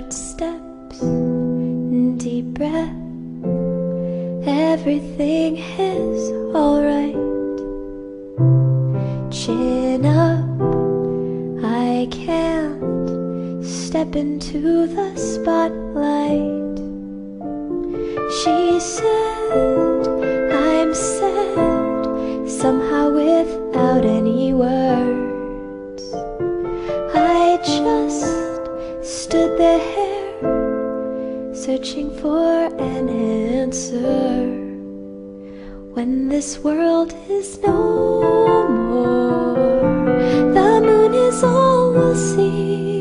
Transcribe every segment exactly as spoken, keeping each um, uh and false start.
short steps and deep breath. Everything is alright. Chin up, I can't step into the spotlight. She said I'm sad, somehow without any words. I just stood there, searching for an answer. When this world is no more, the moon is all we'll see.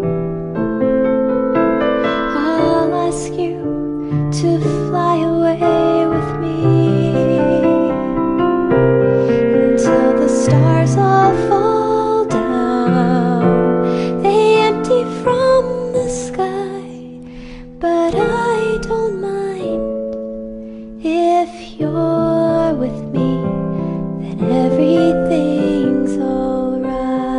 I'll ask you to fly away with me until the stars all fall down. They empty from the sky, but I don't mind. If you're with me, then everything's alright.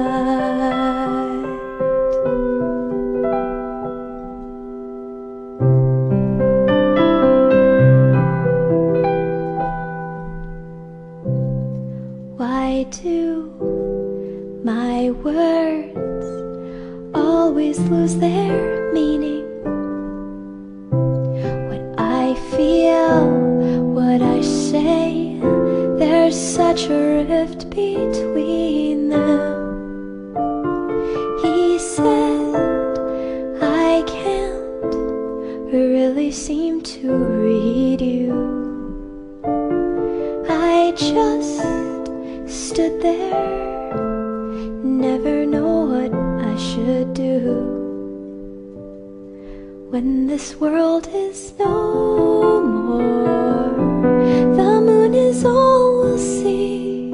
Why do my words always lose their meaning? What I feel, what I say, there's such a rift between them. He said I can't really seem to read you. I just stood there, never know what I should do. When this world is no more, the moon is all we'll see.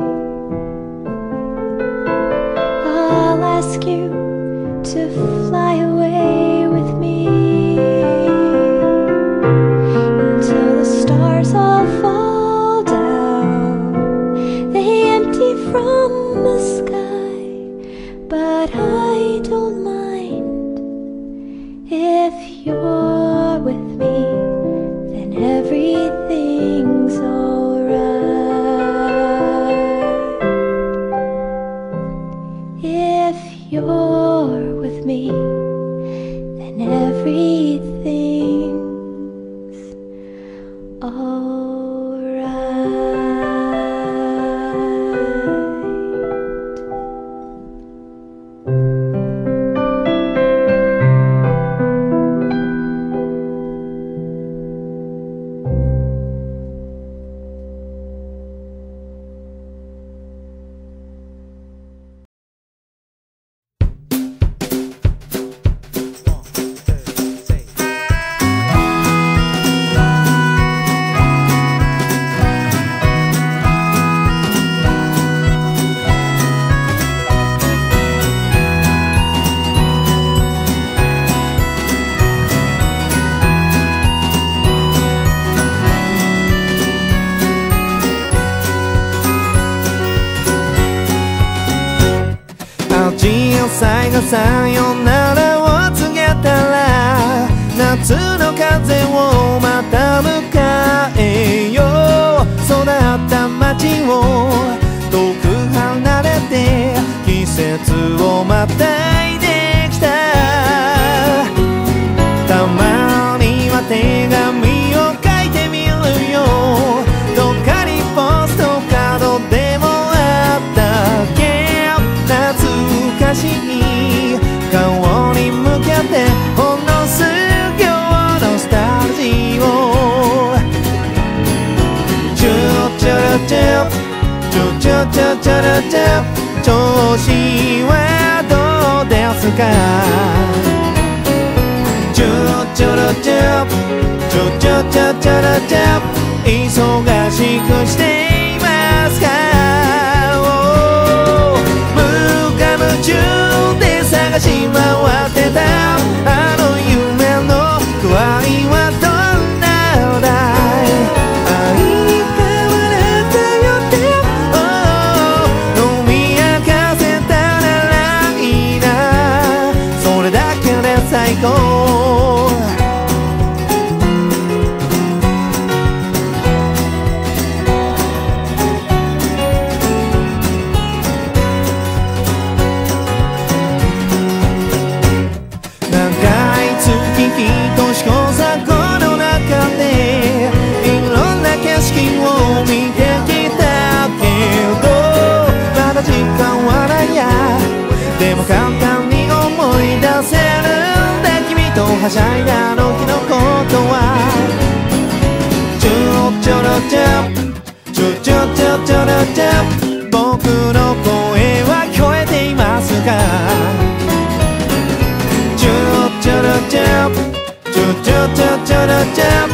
I'll ask you to fly away with me until the stars all fall down. They empty from the sky, but I don't mind. If you're with me, then everything's alright. If you're with me, then everything's alright. 最後さよならを告げたら夏の風をまた迎えよう。育った街を遠く離れて季節をまたいできた。たまには手紙を書いてみるよ。どっかにポストカードでもあったっけ。懐かしい顔に向けてほんの数秒のスタジオ。チュチュルチュチュチュチュチュルチュ調子はどうですか。チュチュルチュチュチュチュチュルチュ忙しくしていますか。夢中で探し回ってたあの夢の具合はどんなだい。相変わらずよって飲み明かせたならいいな。それだけで最高。 はしゃいだあの日のことはちょろちょろちょちょちょちょちょろちょ僕の声は聞こえていますかちょろちょろちょちょちょちょちょろちょ